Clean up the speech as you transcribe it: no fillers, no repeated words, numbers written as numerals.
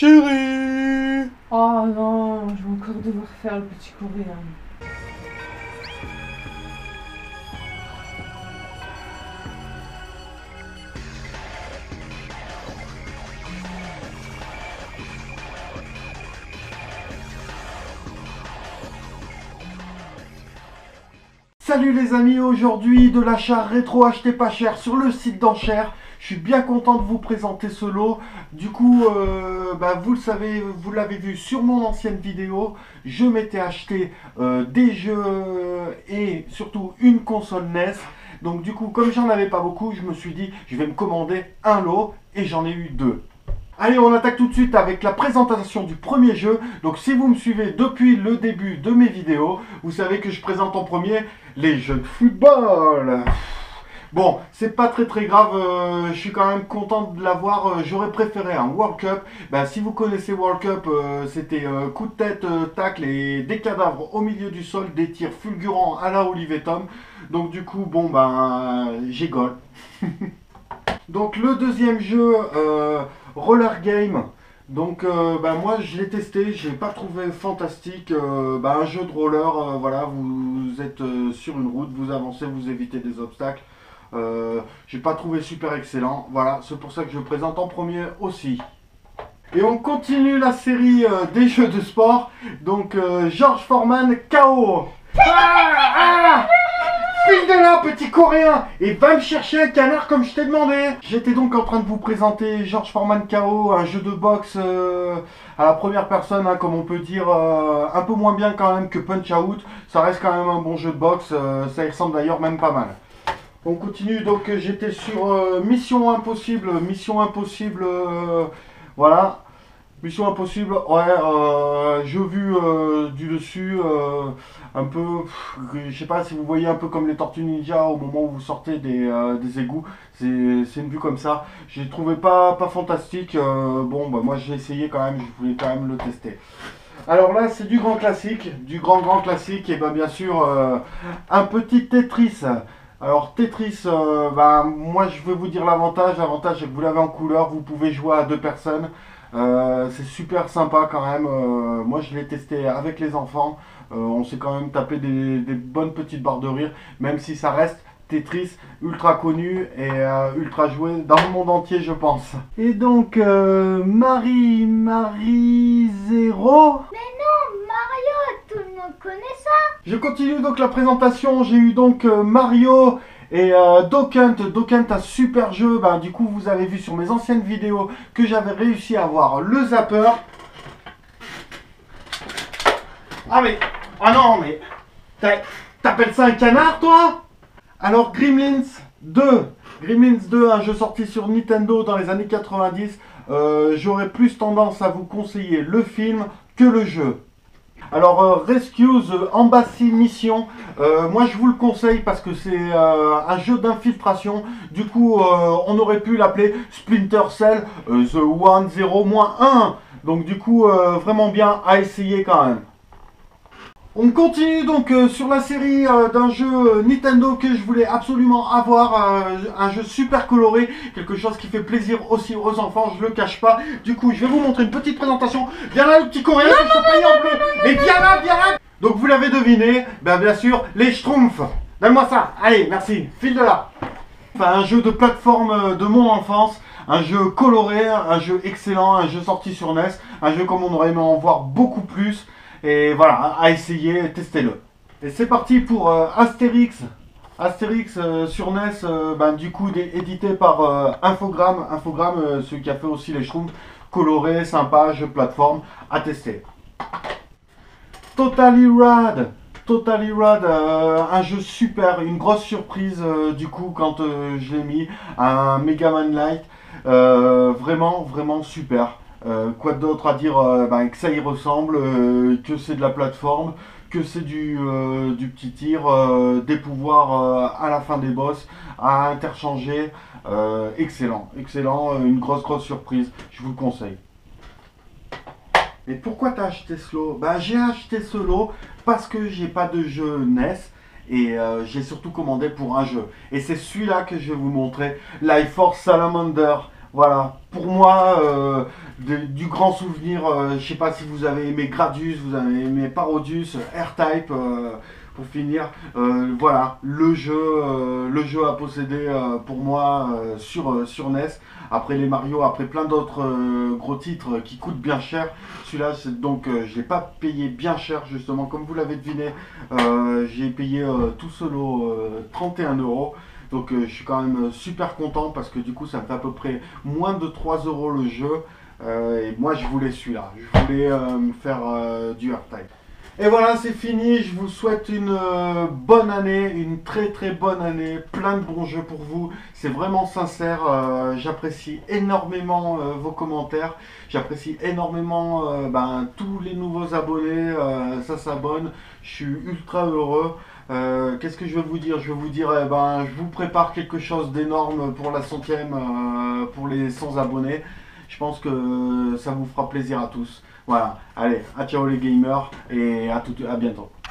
Chérie! Oh non, je vais encore devoir faire le petit coréen. Salut les amis, aujourd'hui de l'achat rétro acheté pas cher sur le site d'enchères. Je suis bien content de vous présenter ce lot. Du coup, vous le savez, vous l'avez vu sur mon ancienne vidéo, je m'étais acheté des jeux et surtout une console NES. Donc du coup, comme j'en avais pas beaucoup, je me suis dit, je vais me commander un lot et j'en ai eu deux. Allez, on attaque tout de suite avec la présentation du premier jeu. Donc si vous me suivez depuis le début de mes vidéos, vous savez que je présente en premier les jeux de football. Bon, c'est pas très grave, je suis quand même content de l'avoir. J'aurais préféré un World Cup. Si vous connaissez World Cup, c'était coup de tête, tacle et des cadavres au milieu du sol, des tirs fulgurants à la Olivier Tom. Donc du coup, j'ai goal. Donc le deuxième jeu, Roller Game. Donc moi je l'ai testé, je l'ai pas trouvé fantastique. Un jeu de roller, voilà, vous êtes sur une route, vous avancez, vous évitez des obstacles. J'ai pas trouvé super excellent. Voilà, c'est pour ça que je le présente en premier aussi. Et on continue la série des jeux de sport. Donc George Foreman KO. File de là, petit coréen, et va me chercher un canard comme je t'ai demandé. J'étais donc en train de vous présenter George Foreman KO, un jeu de boxe à la première personne, hein, comme on peut dire, un peu moins bien quand même que Punch Out. Ça reste quand même un bon jeu de boxe, ça y ressemble d'ailleurs même pas mal. On continue, donc j'étais sur Mission Impossible, voilà. Mission Impossible, ouais, j'ai vu du dessus, un peu, je sais pas si vous voyez un peu comme les Tortues Ninja au moment où vous sortez des égouts, c'est une vue comme ça. J'ai trouvé pas fantastique, moi j'ai essayé quand même, je voulais quand même le tester. Alors là c'est du grand classique, du grand classique, et bien sûr un petit Tetris. Alors Tetris, moi je vais vous dire l'avantage c'est que vous l'avez en couleur, vous pouvez jouer à deux personnes. C'est super sympa quand même, moi je l'ai testé avec les enfants, on s'est quand même tapé des bonnes petites barres de rire, même si ça reste Tetris ultra connu et ultra joué dans le monde entier je pense. Et donc Marie Zéro. Mais non, Mario, tout le monde connaît ça. Je continue donc la présentation, j'ai eu donc Mario et Duck Hunt. Duck Hunt, un super jeu, du coup vous avez vu sur mes anciennes vidéos que j'avais réussi à avoir le zapper. Non mais, t'appelles ça un canard toi? Alors Gremlins 2, un jeu sorti sur Nintendo dans les années 90, j'aurais plus tendance à vous conseiller le film que le jeu. Alors Rescue the Embassy Mission, moi je vous le conseille parce que c'est un jeu d'infiltration. Du coup on aurait pu l'appeler Splinter Cell The 1-0-1. Donc du coup vraiment bien à essayer quand même. On continue donc sur la série d'un jeu Nintendo que je voulais absolument avoir, un jeu super coloré, quelque chose qui fait plaisir aussi aux enfants, je le cache pas. Du coup, je vais vous montrer une petite présentation. Viens là le petit coréen, que je te paye en bleu. Mais viens là. Donc vous l'avez deviné, bien sûr, les Schtroumpfs. Donne-moi ça, allez, merci, file de là. Enfin, un jeu de plateforme de mon enfance, un jeu coloré, un jeu excellent, un jeu sorti sur NES, un jeu comme on aurait aimé en voir beaucoup plus. Et voilà, à essayer, testez-le. Et c'est parti pour Astérix. Astérix sur NES, du coup édité par Infogrames. Infogrames, celui qui a fait aussi les Schtroumpfs. Coloré, sympa, jeu plateforme, à tester. Totally Rad, un jeu super, une grosse surprise du coup quand je l'ai mis. Un Mega Man Light, vraiment super. Quoi d'autre à dire, que ça y ressemble, que c'est de la plateforme, que c'est du petit tir, des pouvoirs à la fin des boss, à interchanger. Excellent, une grosse surprise, je vous le conseille. Et pourquoi t'as acheté ce lot? J'ai acheté ce lot parce que j'ai pas de jeu NES. Et j'ai surtout commandé pour un jeu. Et c'est celui-là que je vais vous montrer, Life Force Salamander. Voilà, pour moi, du grand souvenir, je sais pas si vous avez aimé Gradius, vous avez aimé Parodius, R-Type, pour finir. Voilà, le jeu à posséder pour moi sur NES. Après les Mario, après plein d'autres gros titres qui coûtent bien cher. Celui-là, donc je l'ai pas payé bien cher justement, comme vous l'avez deviné. J'ai payé tout solo 31 euros. Donc je suis quand même super content parce que du coup ça me fait à peu près moins de 3 euros le jeu. Et moi je voulais celui-là. Je voulais me faire du R-Type. Et voilà, c'est fini. Je vous souhaite une bonne année, une très très bonne année, plein de bons jeux pour vous. C'est vraiment sincère. J'apprécie énormément vos commentaires. J'apprécie énormément tous les nouveaux abonnés. Ça s'abonne. Je suis ultra heureux. Qu'est-ce que je vais vous dire? Je vais vous dire, je vous prépare quelque chose d'énorme pour la centième, pour les 100 abonnés. Je pense que ça vous fera plaisir à tous. Voilà, allez, à ciao les gamers et à bientôt.